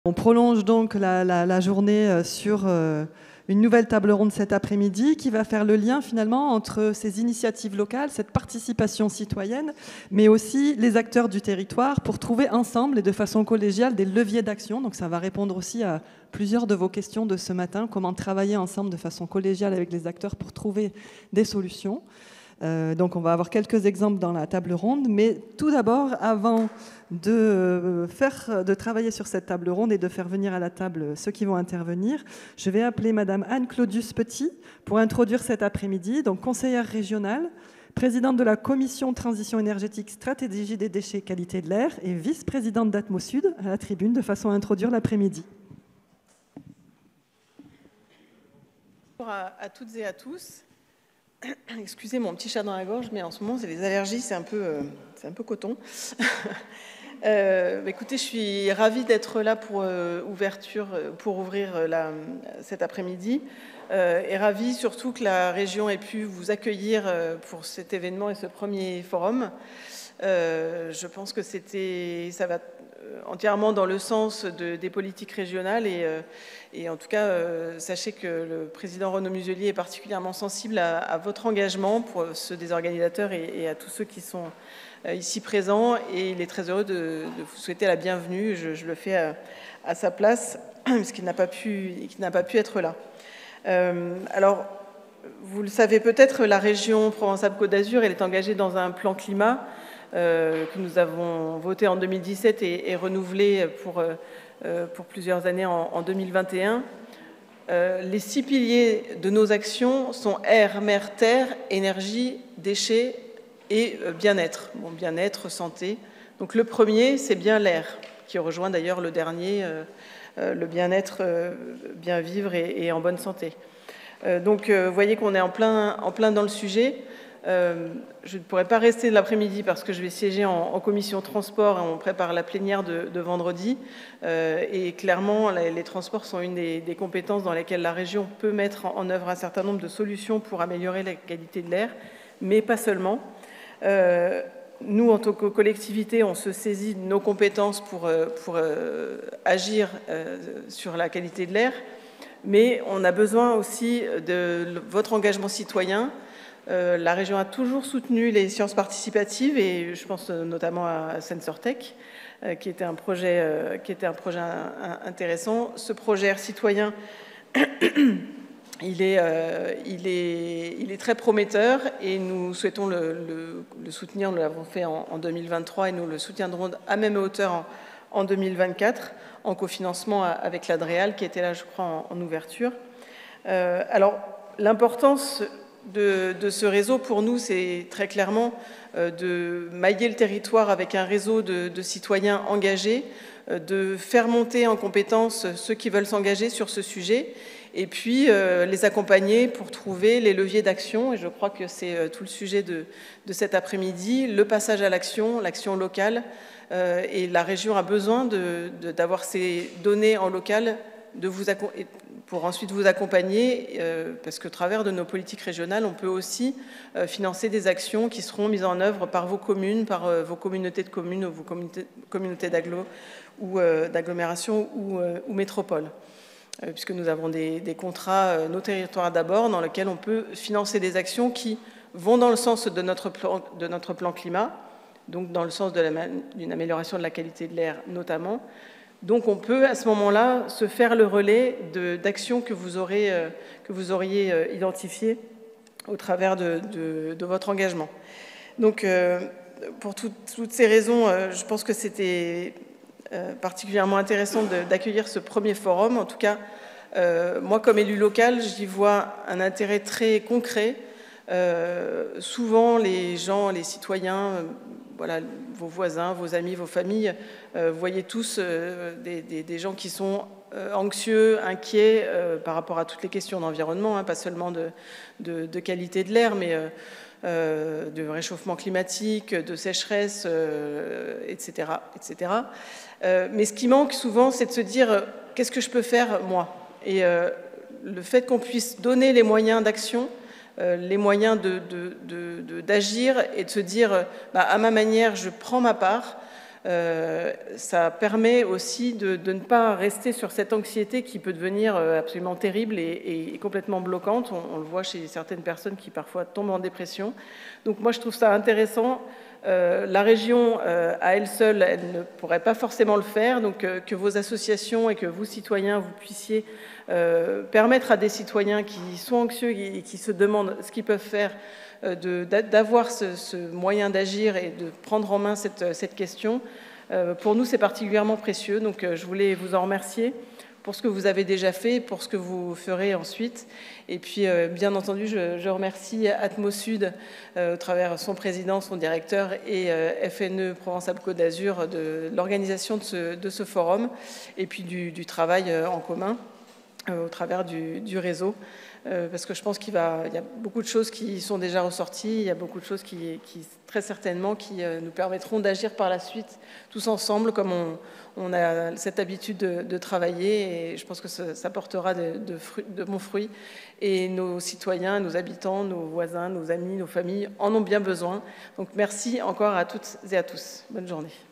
On prolonge donc la journée sur une nouvelle table ronde cet après-midi qui va faire le lien finalement entre ces initiatives locales, cette participation citoyenne, mais aussi les acteurs du territoire pour trouver ensemble et de façon collégiale des leviers d'action. Donc ça va répondre aussi à plusieurs de vos questions de ce matin, comment travailler ensemble de façon collégiale avec les acteurs pour trouver des solutions. Donc on va avoir quelques exemples dans la table ronde, mais tout d'abord, avant de travailler sur cette table ronde et de faire venir à la table ceux qui vont intervenir, je vais appeler Madame Anne-Claudius Petit pour introduire cet après-midi, donc conseillère régionale, présidente de la commission transition énergétique, stratégie des déchets, qualité de l'air et vice-présidente d'Atmosud à la tribune de façon à introduire l'après-midi. Bonjour à toutes et à tous. Excusez mon petit chat dans la gorge, mais en ce moment, c'est les allergies, c'est un peu coton. Écoutez, je suis ravie d'être là pour ouvrir cet après-midi, et ravie surtout que la région ait pu vous accueillir pour cet événement et ce premier forum. Je pense que ça va entièrement dans le sens des politiques régionales et en tout cas, sachez que le président Renaud Muselier est particulièrement sensible à votre engagement pour ceux des organisateurs et à tous ceux qui sont ici présents et il est très heureux de vous souhaiter la bienvenue. Je le fais à sa place puisqu'il n'a pas pu être là. Alors, vous le savez peut-être, la région Provence-Alpes-Côte d'Azur, elle est engagée dans un plan climat que nous avons voté en 2017 et renouvelé pour plusieurs années en 2021. Les 6 piliers de nos actions sont air, mer, terre, énergie, déchets et bien-être. Bon, bien-être, santé. Donc le premier, c'est bien l'air, qui rejoint d'ailleurs le dernier, le bien-être, bien vivre et en bonne santé. Donc vous voyez qu'on est en plein dans le sujet. Je ne pourrai pas rester l'après-midi parce que je vais siéger en commission transport et on prépare la plénière de vendredi. Et clairement, les transports sont une des compétences dans lesquelles la région peut mettre en œuvre un certain nombre de solutions pour améliorer la qualité de l'air, mais pas seulement. Nous, en tant que collectivité, on se saisit de nos compétences pour agir sur la qualité de l'air, mais on a besoin aussi de votre engagement citoyen. La région a toujours soutenu les sciences participatives et je pense notamment à Sensortech, qui était un projet intéressant. Ce projet Air citoyen, il est très prometteur et nous souhaitons le soutenir. Nous l'avons fait en 2023 et nous le soutiendrons à même hauteur en 2024 en cofinancement avec l'Adréal qui était là, je crois, en ouverture. Alors, l'importance de ce réseau, pour nous, c'est très clairement de mailler le territoire avec un réseau de citoyens engagés, de faire monter en compétence ceux qui veulent s'engager sur ce sujet, et puis les accompagner pour trouver les leviers d'action. Et je crois que c'est tout le sujet de cet après-midi, le passage à l'action locale. Et la région a besoin d'avoir ces données en local, pour ensuite vous accompagner, parce qu'au travers de nos politiques régionales, on peut aussi financer des actions qui seront mises en œuvre par vos communes, par vos communautés de communes, ou vos communautés d'agglomération ou métropoles. Puisque nous avons des contrats, nos territoires d'abord, dans lesquels on peut financer des actions qui vont dans le sens de notre plan climat, donc dans le sens d'une amélioration de la qualité de l'air notamment. Donc on peut à ce moment-là se faire le relais d'actions que vous auriez identifiées au travers de votre engagement. Donc pour toutes ces raisons, je pense que c'était particulièrement intéressant d'accueillir ce premier forum. En tout cas, moi comme élu local, j'y vois un intérêt très concret. Souvent les gens, les citoyens, voilà, vos voisins, vos amis, vos familles, vous voyez tous des gens qui sont anxieux, inquiets par rapport à toutes les questions d'environnement, hein, pas seulement de qualité de l'air, mais de réchauffement climatique, de sécheresse, etc. etc. Mais ce qui manque souvent, c'est de se dire qu'est-ce que je peux faire moi ? Et le fait qu'on puisse donner les moyens d'action, les moyens d'agir et de se dire à ma manière, je prends ma part, ça permet aussi de ne pas rester sur cette anxiété qui peut devenir absolument terrible et complètement bloquante. On le voit chez certaines personnes qui parfois tombent en dépression. Donc moi, je trouve ça intéressant. La région, à elle seule, elle ne pourrait pas forcément le faire. Donc que vos associations et que vous, citoyens, vous puissiez permettre à des citoyens qui sont anxieux et qui se demandent ce qu'ils peuvent faire, d'avoir ce moyen d'agir et de prendre en main cette question. Pour nous, c'est particulièrement précieux. Donc, je voulais vous en remercier pour ce que vous avez déjà fait, pour ce que vous ferez ensuite. Et puis, bien entendu, je remercie Atmo Sud, au travers son président, son directeur, et FNE Provence-Alpes-Côte d'Azur, de l'organisation de ce forum, et puis du travail en commun, au travers du réseau. Parce que je pense qu'il y a beaucoup de choses qui sont déjà ressorties, il y a beaucoup de choses qui très certainement, qui nous permettront d'agir par la suite, tous ensemble, comme on a cette habitude de travailler, et je pense que ça portera de bons fruits, et nos citoyens, nos habitants, nos voisins, nos amis, nos familles en ont bien besoin. Donc merci encore à toutes et à tous. Bonne journée.